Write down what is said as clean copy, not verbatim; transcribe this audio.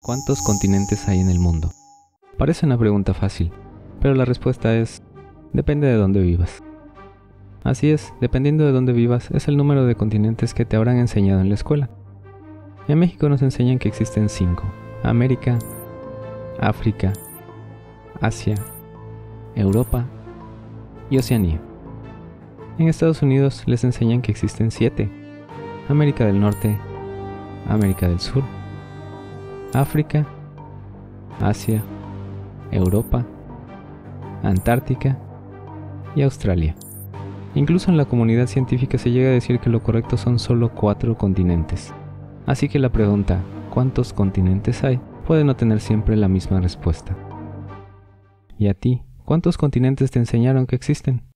¿Cuántos continentes hay en el mundo? Parece una pregunta fácil, pero la respuesta es: depende de dónde vivas. Así es, dependiendo de dónde vivas, es el número de continentes que te habrán enseñado en la escuela. En México nos enseñan que existen 5: América, África, Asia, Europa y Oceanía. En Estados Unidos les enseñan que existen 7: América del Norte, América del Sur, África, Asia, Europa, Antártica y Australia. Incluso en la comunidad científica se llega a decir que lo correcto son solo 4 continentes. Así que la pregunta ¿cuántos continentes hay? Puede no tener siempre la misma respuesta. ¿Y a ti? ¿Cuántos continentes te enseñaron que existen?